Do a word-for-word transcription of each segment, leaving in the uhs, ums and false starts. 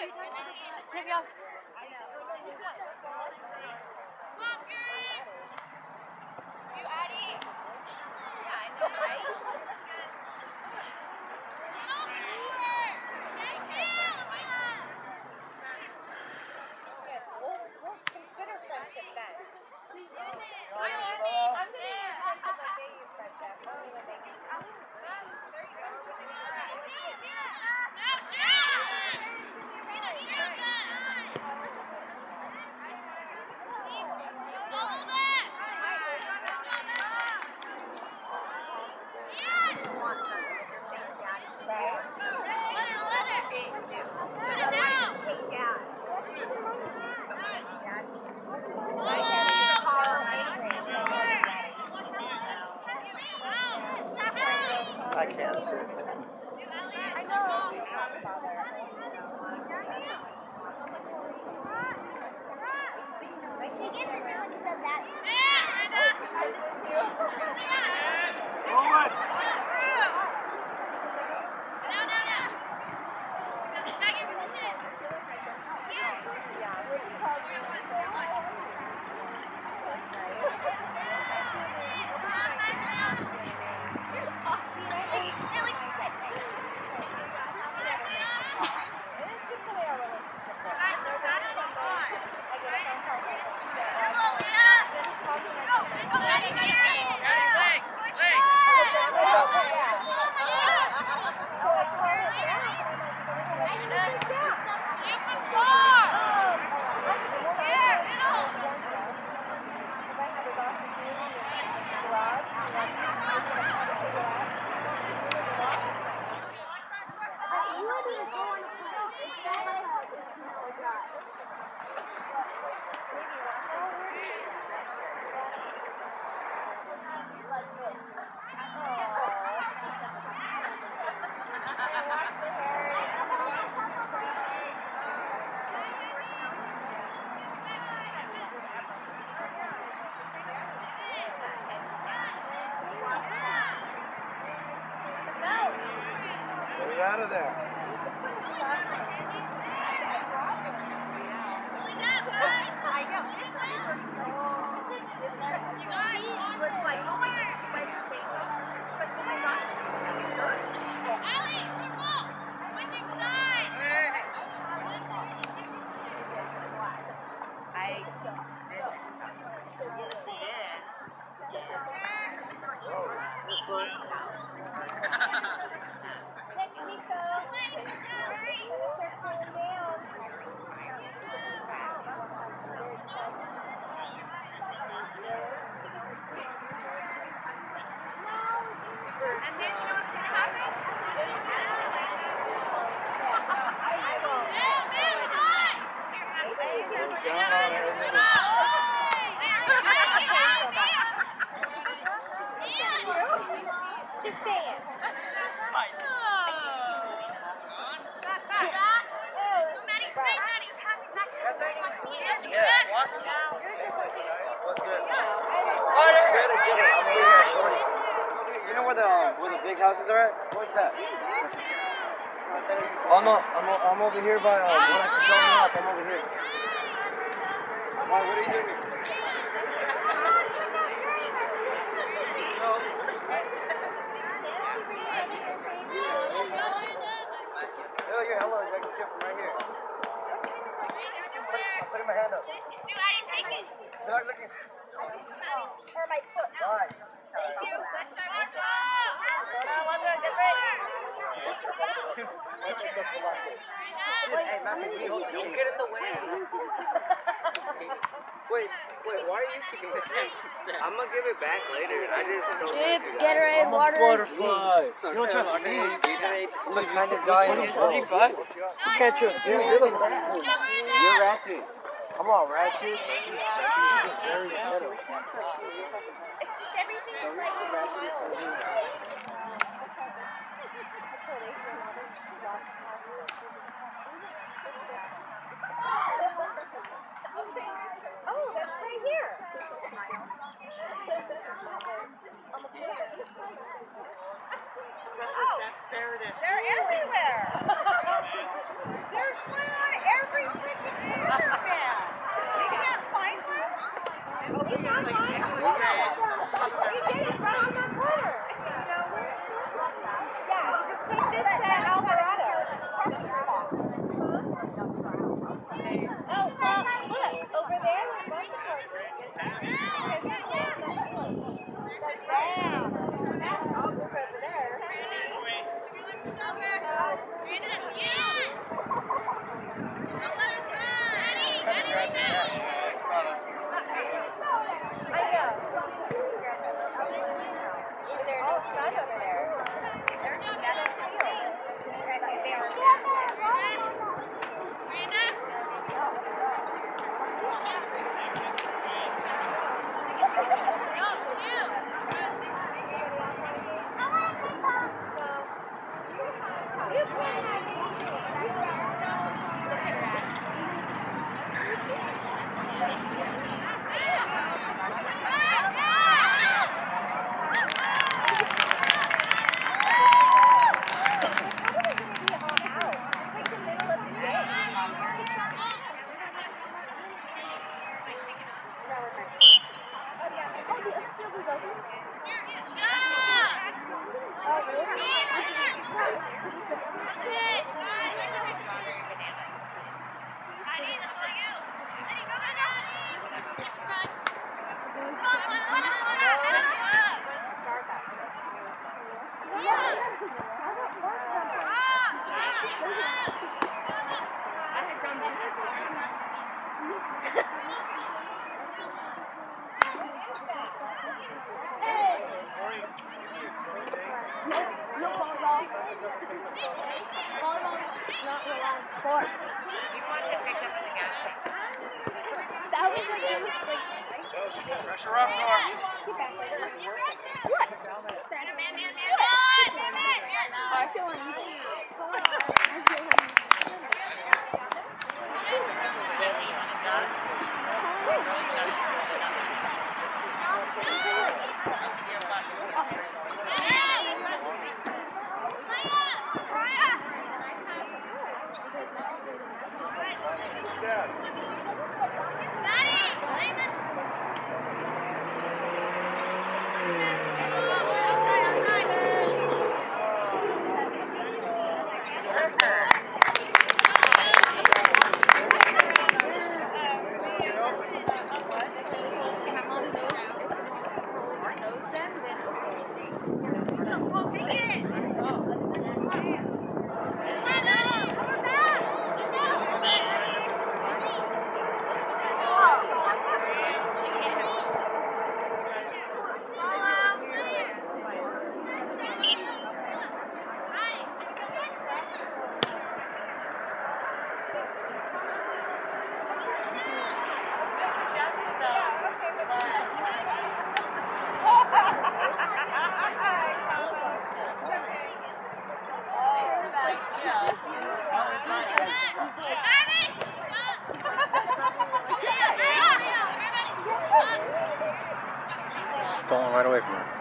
Take me off. You, Addie. Yeah, I know, right? We'll, we'll consider friendship then. I'm going to use friendship like they use friendship. Only when they use friendship. I can't sit. I know. She gets it when she says that. Bullets! No, no, no. Back in position. Get out of there. This one. Just saying. Yeah, watch it. What's good? You know where the where the big houses are at? Where's that? Oh no, I'm o- I'm over here by uh, where I can show you up. I'm over here. Why? What are you doing? Oh, yeah, hello. I can see it from right here. I'm putting my hand up. Do I take it? You're not looking. Or my foot. Bye. Thank you. Let's try one. Hey, Matthew, don't get in the way. Wait, wait, why are you keeping the tank? I'm gonna give it back later. I just don't Chips, Gatorade, water. Butterfly. You don't trust me. I'm the kindest guy in the world. You can't trust me. You're the You're ratchet. I'm all ratchet. Very ghetto. Everything is like mild. Oh, that's right here. Oh, they're everywhere. There's one on That was like, it was like, Pressure up, Nor. what? I feel uneasy. Stolen right away from her.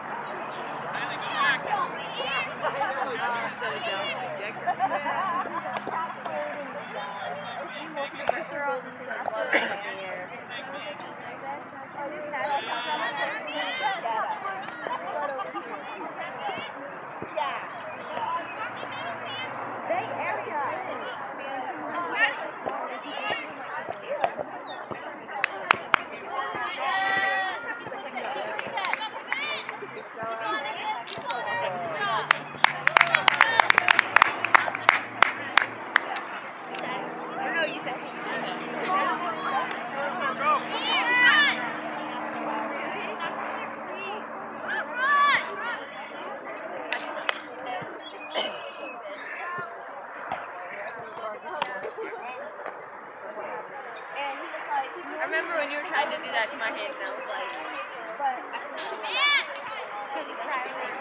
I remember when you were trying to do that to my hand, and I was like, but yeah, because it's Tyler.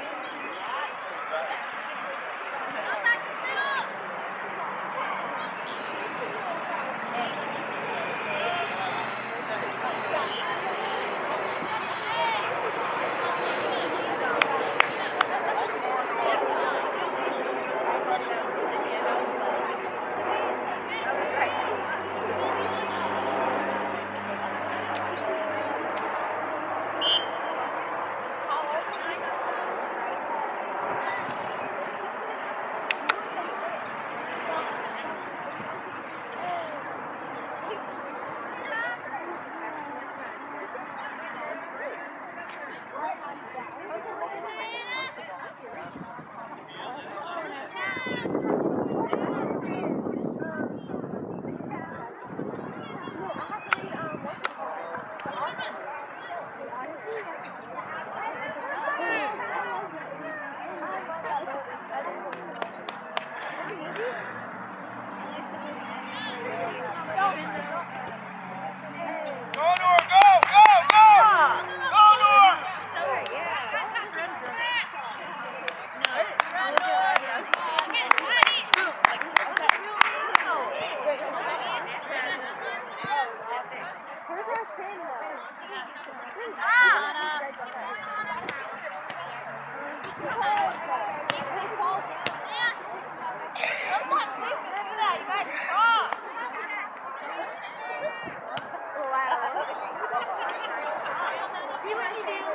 See what you do.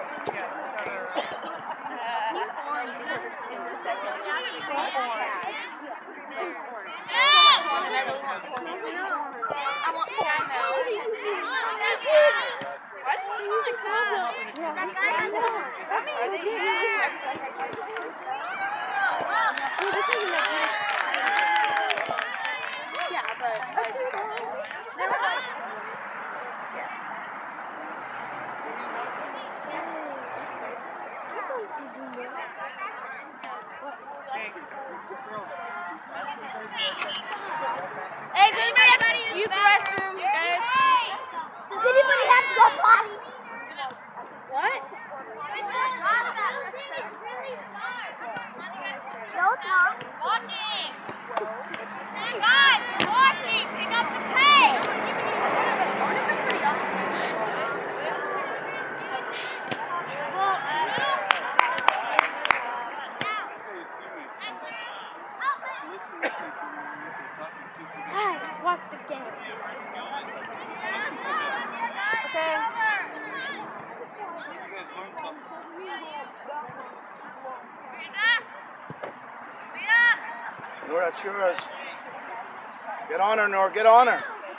I want piano. Why does it smell like that? That guy has one. Are they there? Oh, this isn't a good. Yeah, but like, never mind. Hey, baby! use the restroom, guys. Does anybody have to go potty? What? No, it's not. Watching. Guys, watching. Pick up the pace. Guys, watch the game. Okay. Nor, that's yours. Get on her, Nor. Get on her.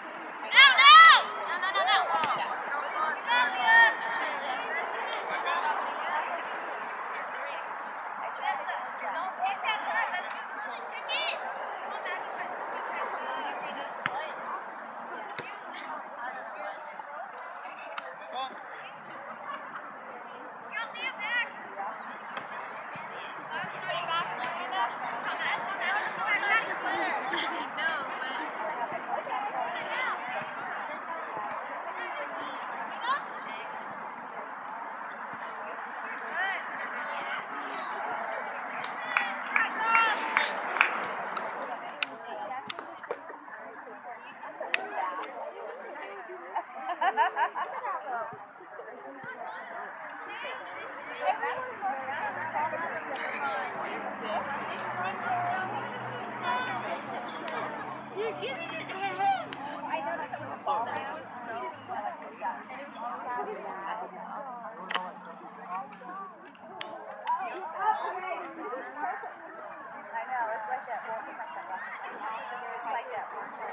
You're getting it. I noticed it was a ball down. I know, it's like that one. It's like that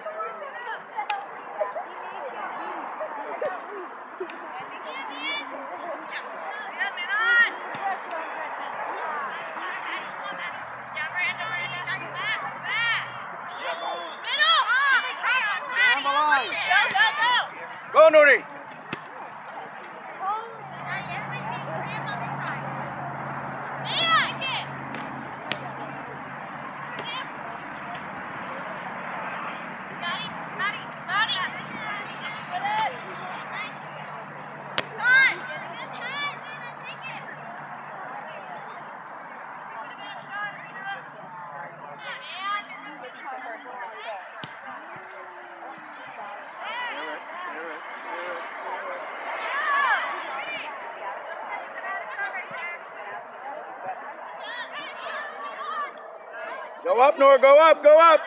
Go, Nuri. Go up, Nor. Go up. Go up.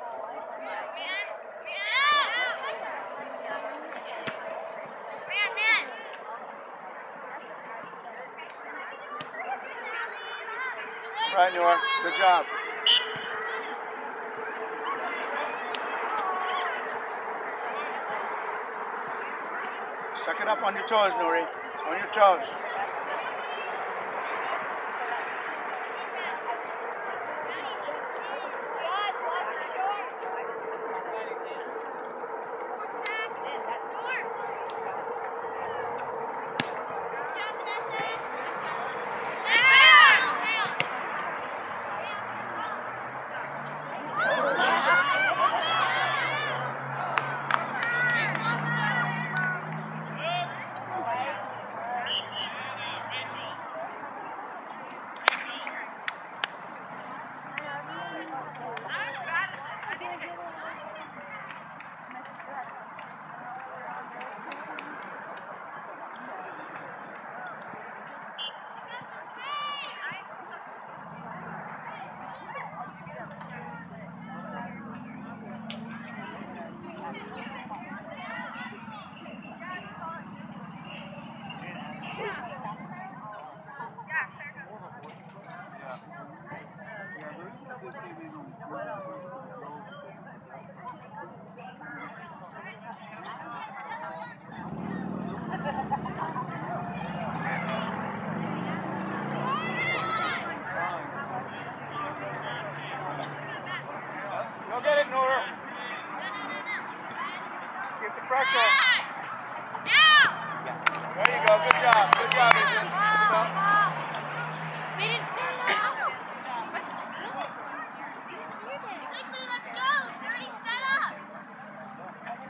All right, Nor. Good job. Suck it up on your toes, Nuri. On your toes. Go get it, Nora. Keep the pressure. There you go. Good job. Good job, Adrian. They didn't say that. Quickly, let's go. They're already set up.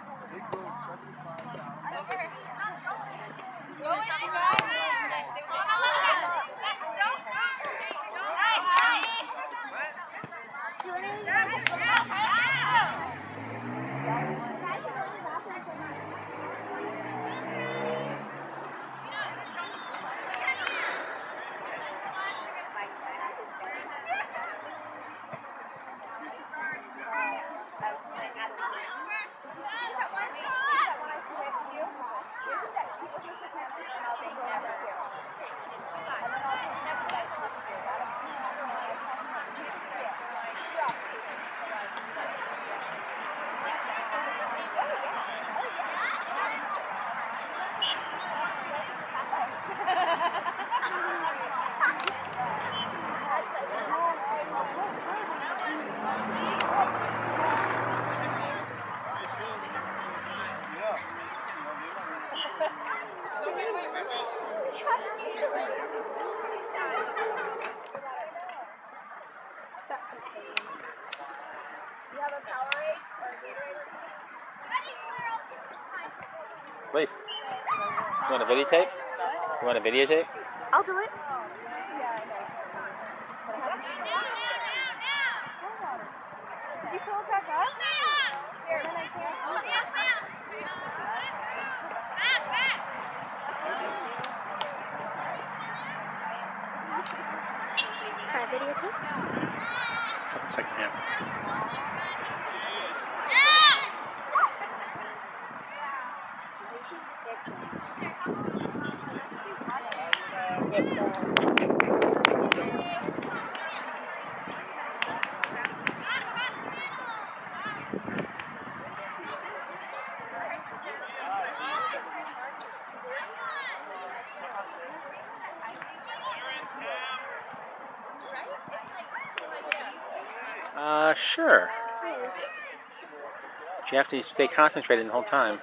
Please. You want a videotape? You want a videotape? I'll do it. Did you pull it back up? Here, then I can't. Can I videotape? One second here. Uh, sure. But you have to stay concentrated the whole time.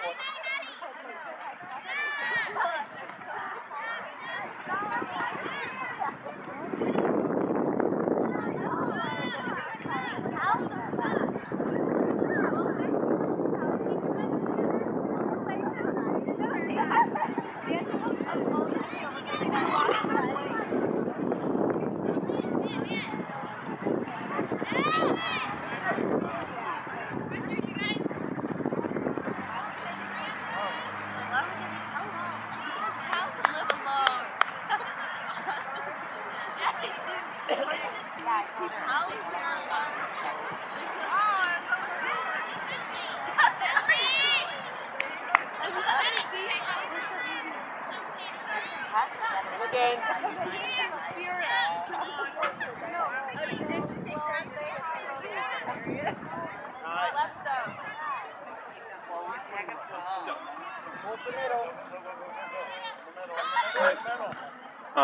Oh.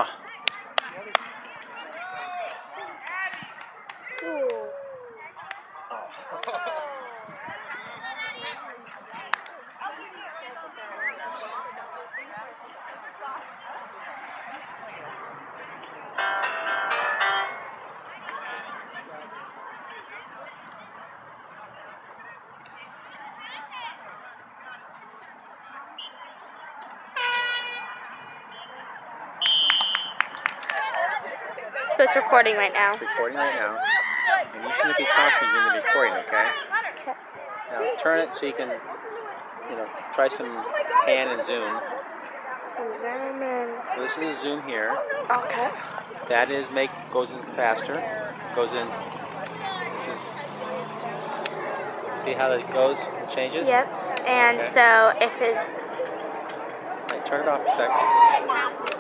So it's recording right now. It's recording right now. And you shouldn't be talking during the recording, okay? Now turn it so you can, you know, try some pan and zoom. Zoom in. Listen to zoom here. Okay. That is make goes in faster. Goes in. This is. See how it goes? It changes. Yep. And Okay. so if it. Right, turn it off a second.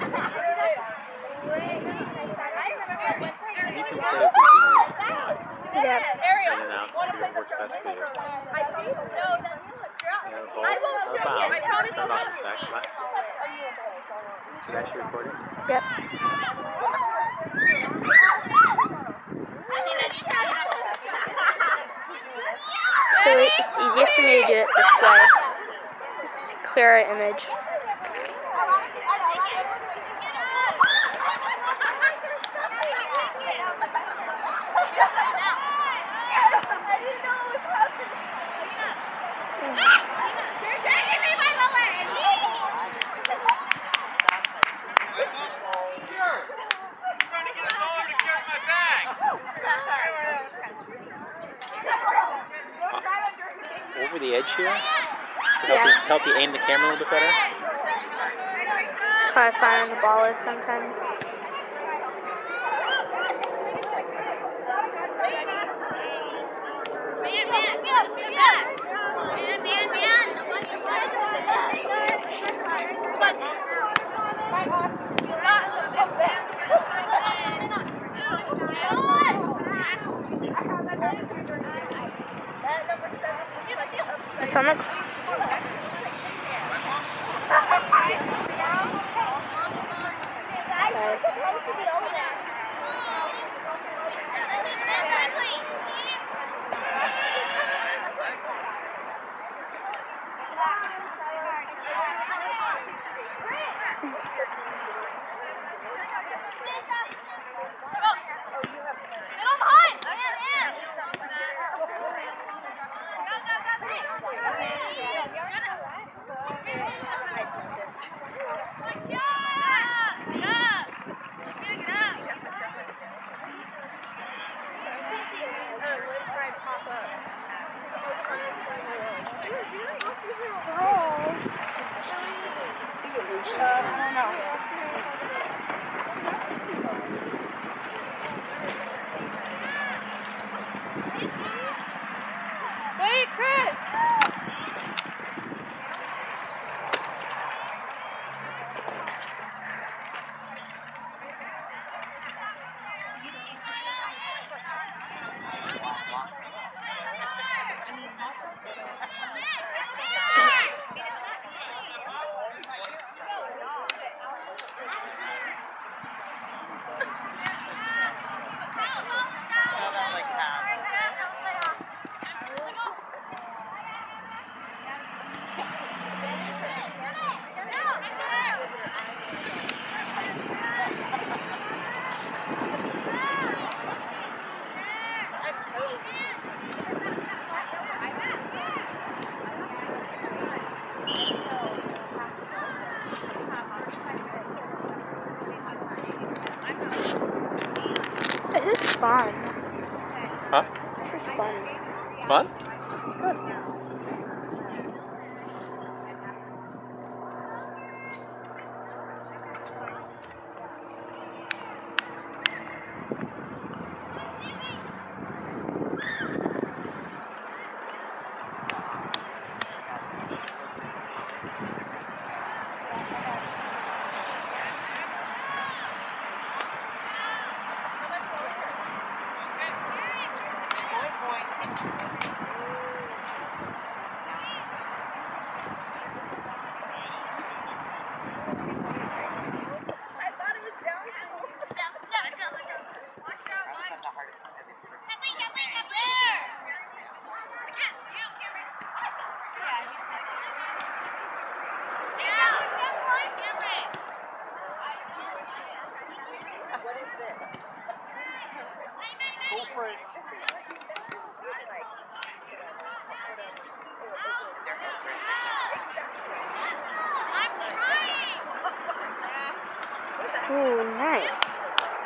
You can play with the Yep. In and out. See what works best for you. Yeah, the ball. Out of bounds. Turn off the sack. What? Is that actually recording? Yep. So it's easiest for me to do it this way. It's a clearer image. Over the edge here to help, Yeah. you, help you aim the camera a little bit better. That's how I find the ball is sometimes. It's on the Wait, Chris! This is fun. Huh? This is fun. Fun? Good. Go for it. Ooh, nice.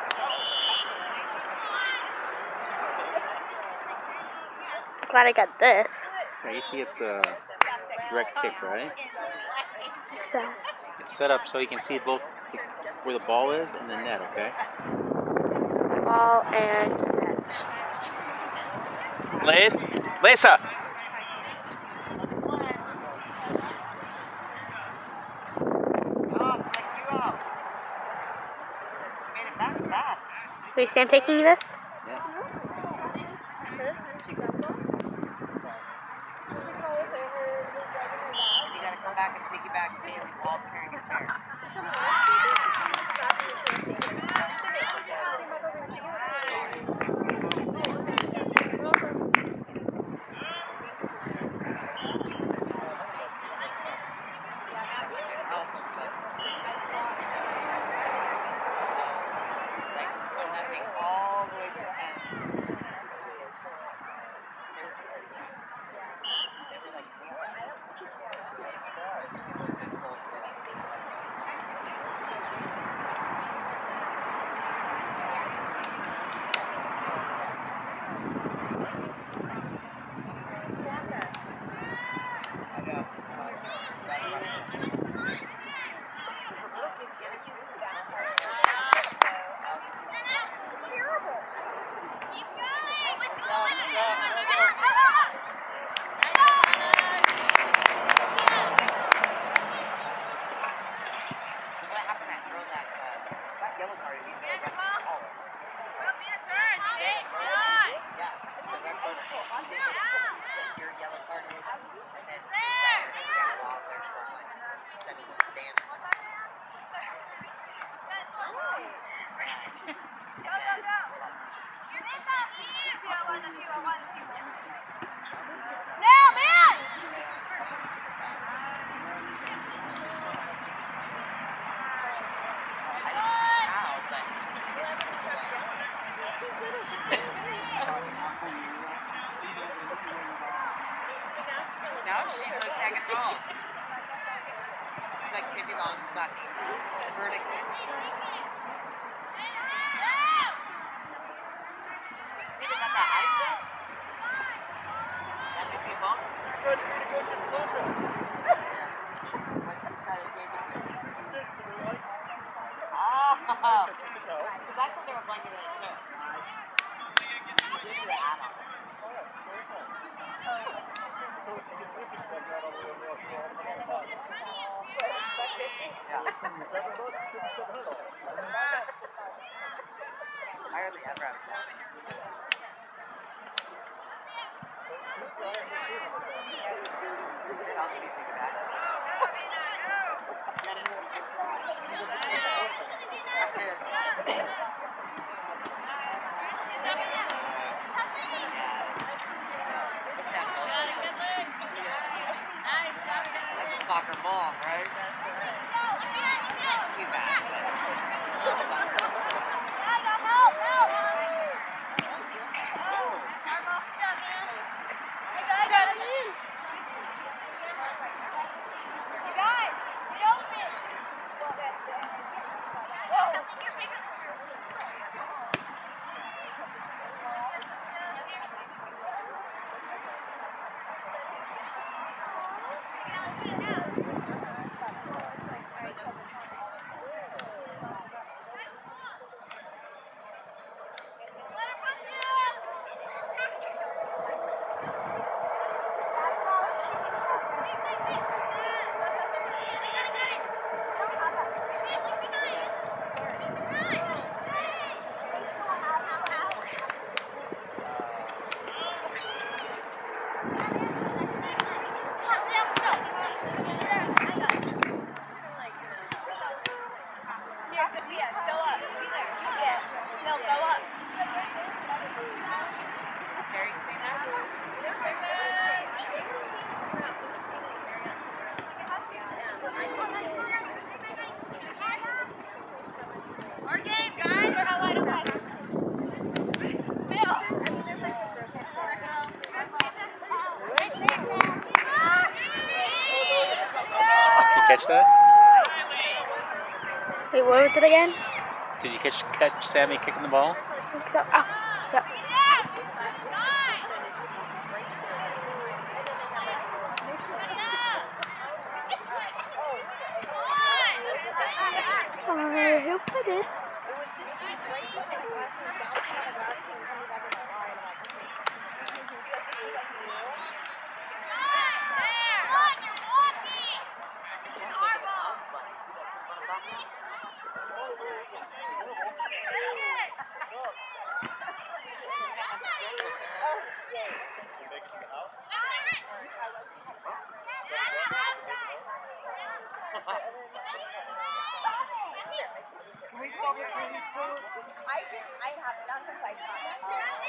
Glad I got this. Yeah, usually it's a direct kick, right? So, It's set up so you can see both the, where the ball is and the net, okay? ball and net. Lace? Lisa! Wait, Sam taking this? Yes. You gotta come back and piggyback Bailey while carrying a chair. All the way to the end. They were, they were like, now she really can't get ball. She's like Pippi Longstocking. Vertically. Even got that ice yet? That makes me bump. Good, good, closer. Yeah. Why did she try to change it? Oh! Because I thought they were blanket in a chair. Give you the add-on. I hardly ever have a job. That's a soccer ball, right? Too bad. Catch that? Wait, what was it again? Did you catch catch Sammy kicking the ball? I think so. Oh, yep. I hope I did. I didn't. I have not since I taught it.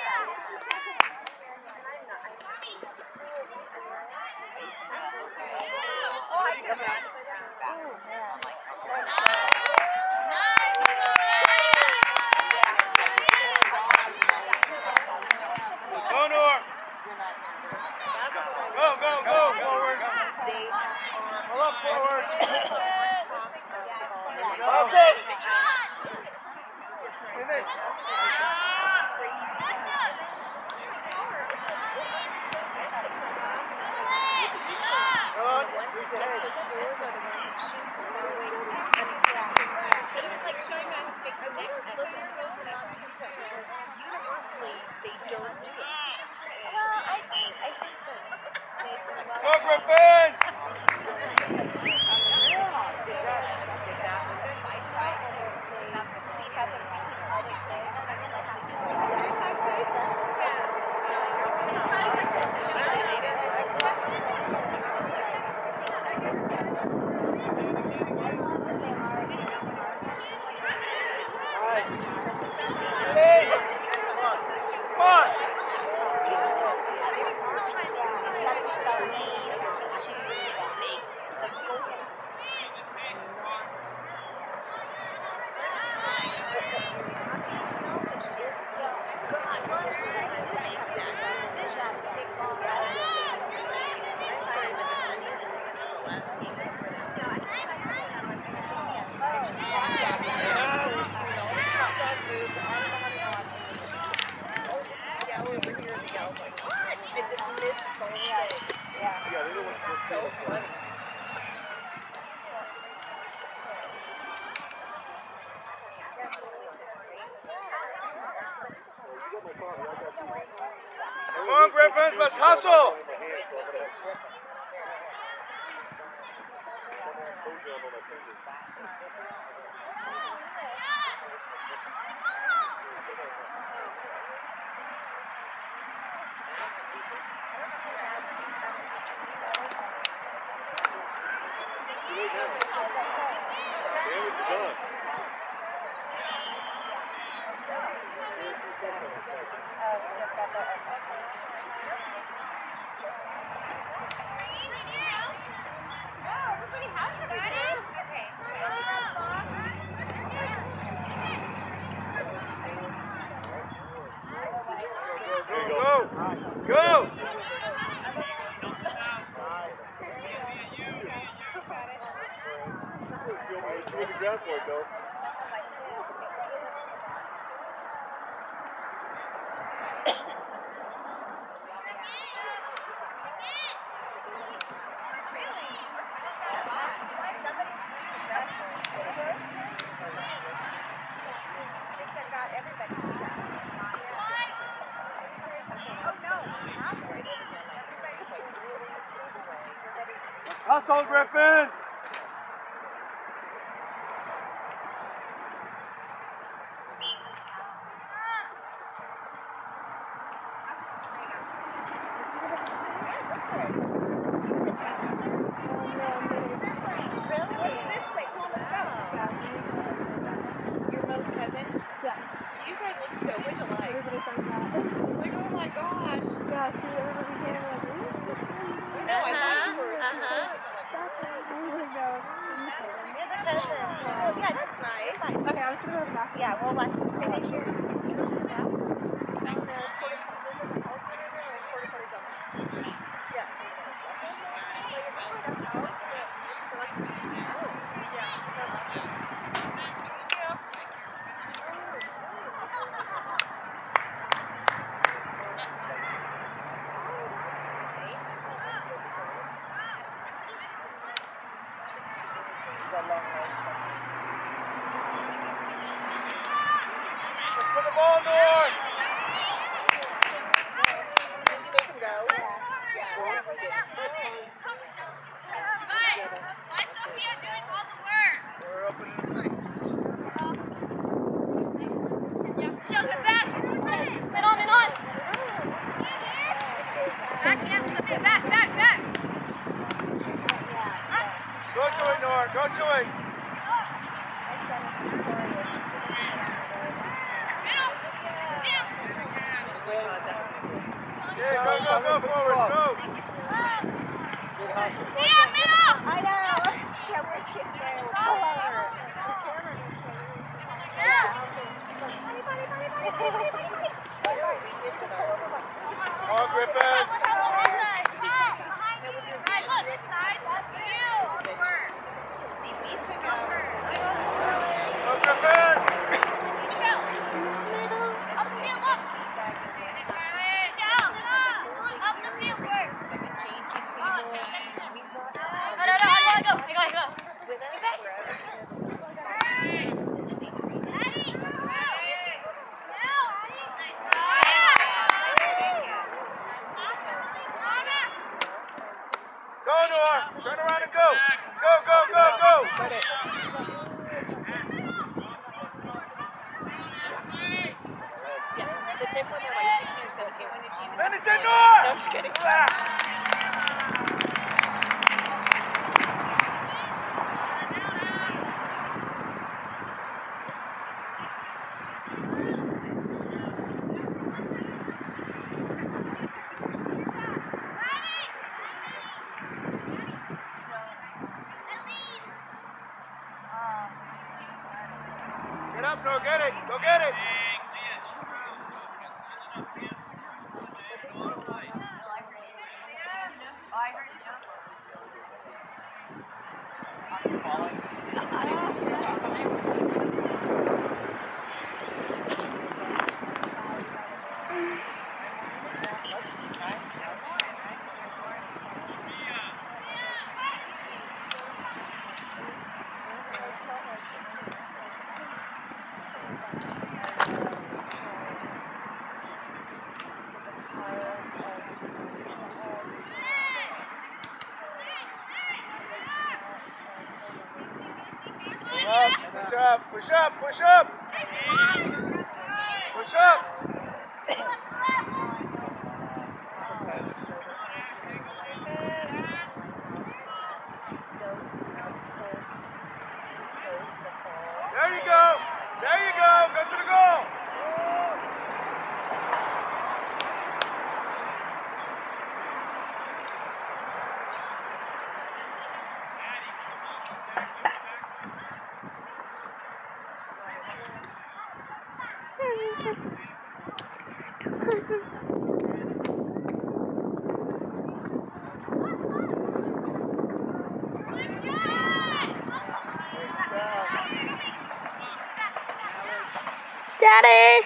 Oh, I can imagine. Go, Nor! Go, go, go! Forward! Pull up forward! That's it! Finish! Go, Griffins! Come on! Come on, Griffins, let's hustle! Go, go, go! Hustle, Griffins! Yeah, we'll watch it. Put the ball north! Did you make him go? Yeah. Why Sophia doing all the work? We're up in the thing. She'll get back. Sit on and on. Back, yeah, Sophia, back, back, back. Go to it, Nor. Go to it. My son is notorious. go, go forward, go! Good hustle. I know. Yeah, where's Kid Scenario? We'll pull over. The camera makes it really yeah. Buddy, buddy, buddy, buddy, buddy, buddy, buddy, buddy. Come on, Griffin. See, we took out. Go, Griffin. Go, Noah. Turn around and go. Go, go, go, go. Yeah, but then when they're like sixteen or seventeen, when if you Finish it, Noah. no, I'm just kidding. Get up, Noah. Get it. Go get it. Push up, push up, push up. Push up. There you go. There you go. Go to the goal. Daddy!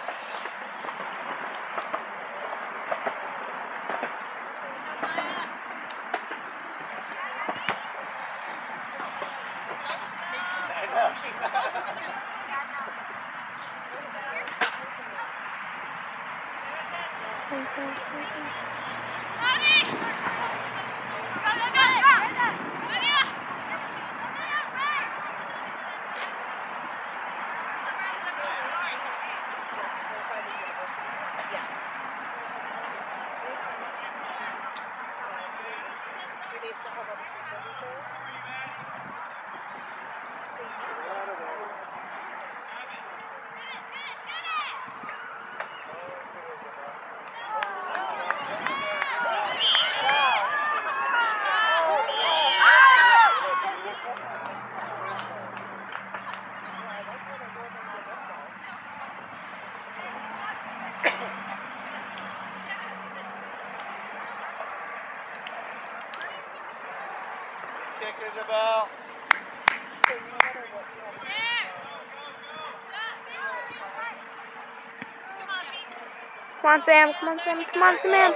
Kick, Isabel. Come on, Sam. Come on, Sam. Come on, Sam.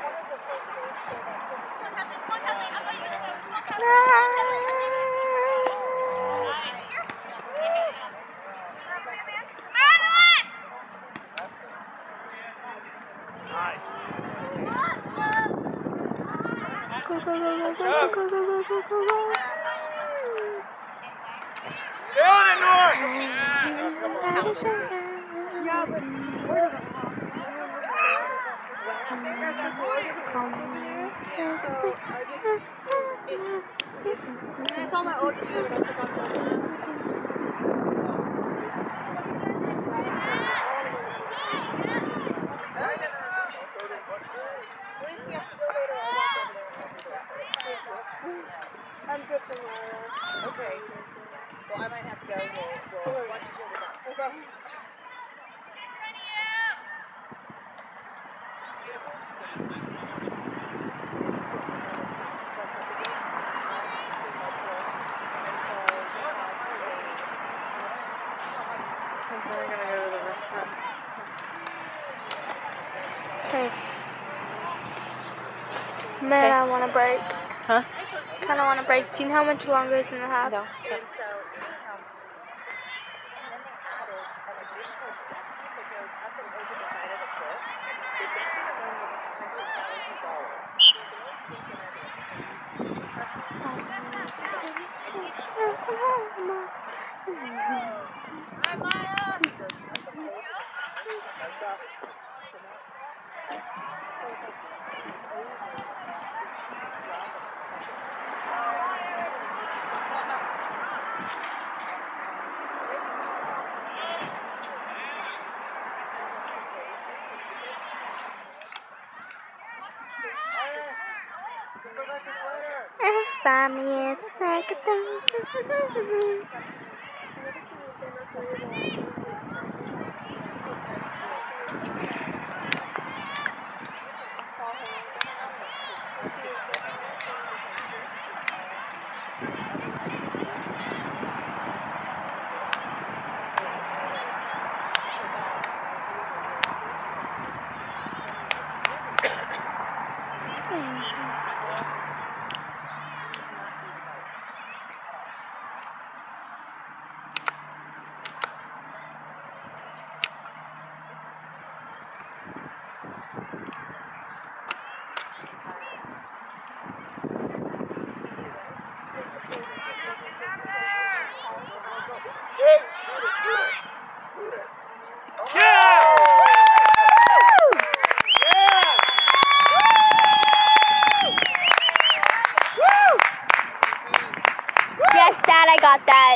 Go, go, go, go, go, go, go, go, go, go. Stay on it, North. Yeah, but I saw my old video and I forgot to go, we'll, we'll watch each other. Okay. We're gonna go to the restaurant. Okay. Man, I want a break. Huh? Kind of want a break. Do you know how much longer it's gonna have? No. And so, anyhow, and then they added an additional deck that goes up and over the side of the cliff. That they're going to run with one hundred thousand dollars. So you can only think of it. Five minutes, a second thing. Yes, Dad, I got that.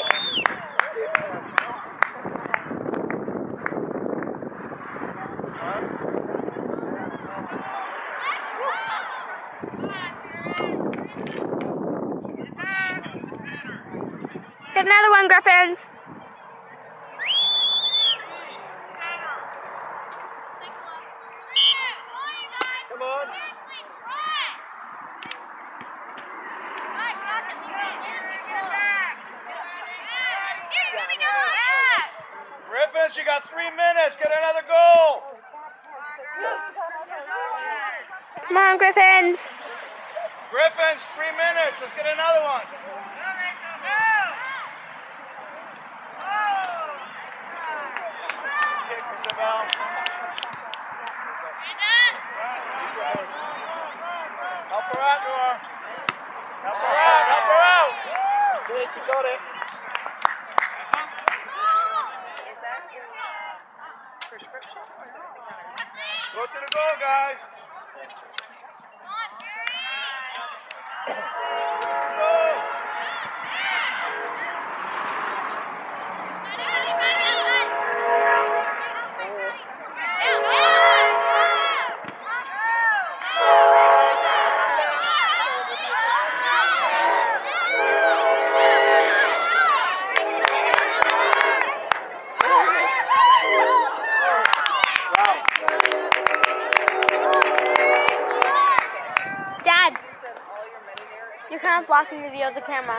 Get another one, Griffins. Come on. Griffins, you got three minutes. Get another goal. Come on, Griffins. Griffins, three minutes. Let's get another one. Kick, Mister Bell. Help her out, Noah. Help her out. Help her out. Good, you got it. Go to the goal, guys. Dad, you're kind of blocking the view of the camera.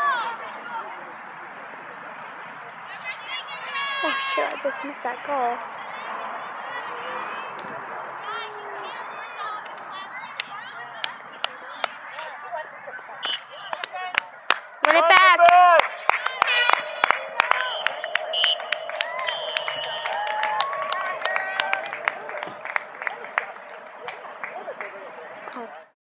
Oh shit, I just missed that goal.